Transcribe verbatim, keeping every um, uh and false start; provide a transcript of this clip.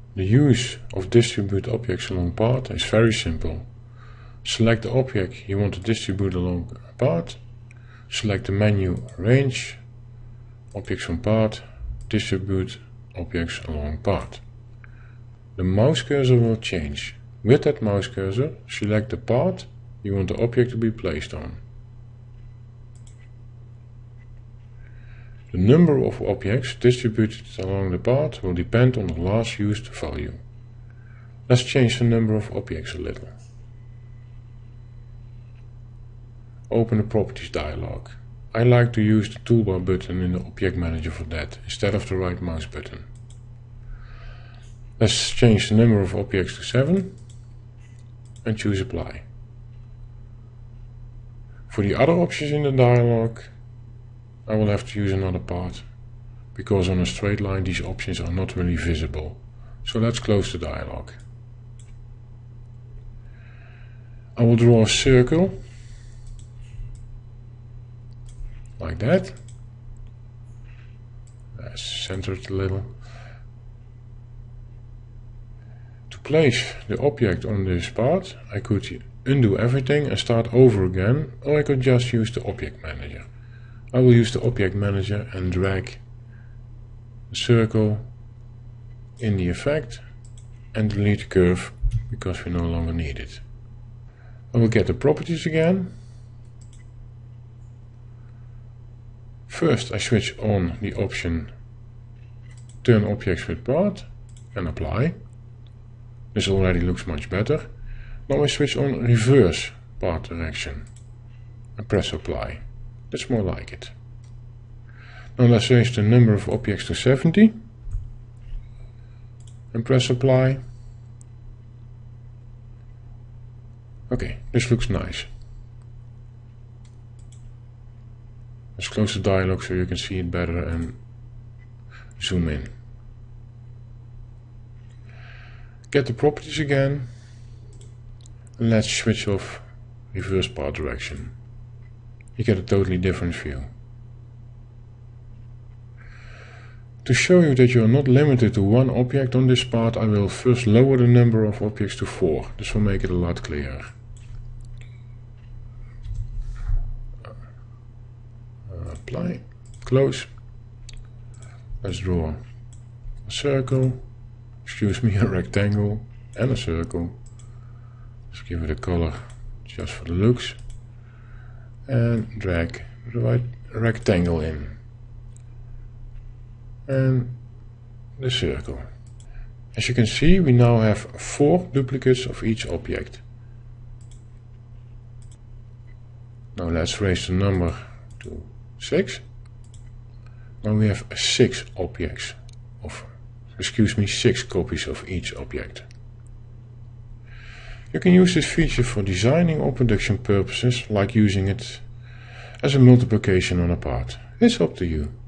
The use of distribute objects along path is very simple. Select the object you want to distribute along a path, select the menu Range, Objects on Path, Distribute Objects along path. The mouse cursor will change. With that mouse cursor, select the path you want the object to be placed on. The number of objects distributed along the path will depend on the last used value. Let's change the number of objects a little. Open the Properties dialog. I like to use the toolbar button in the Object Manager for that, instead of the right mouse button. Let's change the number of objects to seven and choose Apply. For the other options in the dialog, I will have to use another path, because on a straight line these options are not really visible. So let's close the dialog. I will draw a circle, like that. Let's center it a little. To place the object on this path, I could undo everything and start over again, or I could just use the Object Manager. I will use the Object Manager and drag the circle in the effect and delete the curve because we no longer need it. I will get the properties again. First I switch on the option Turn Objects with Path and Apply. This already looks much better. Now I switch on Reverse Path Direction and press Apply. That's more like it. Now let's raise the number of objects to seventy and press Apply. Okay, this looks nice. Let's close the dialog so you can see it better and zoom in. Get the properties again and let's switch off Reverse Path Direction. You get a totally different view. To show you that you are not limited to one object on this path, I will first lower the number of objects to four. This will make it a lot clearer. Uh, apply, close. Let's draw a circle, excuse me, a rectangle and a circle. Let's give it a color just for the looks. And drag the right rectangle in. And the circle. As you can see, we now have four duplicates of each object. Now let's raise the number to six. Now we have six objects of, excuse me, six copies of each object. You can use this feature for designing or production purposes, like using it as a multiplication on a path. It's up to you.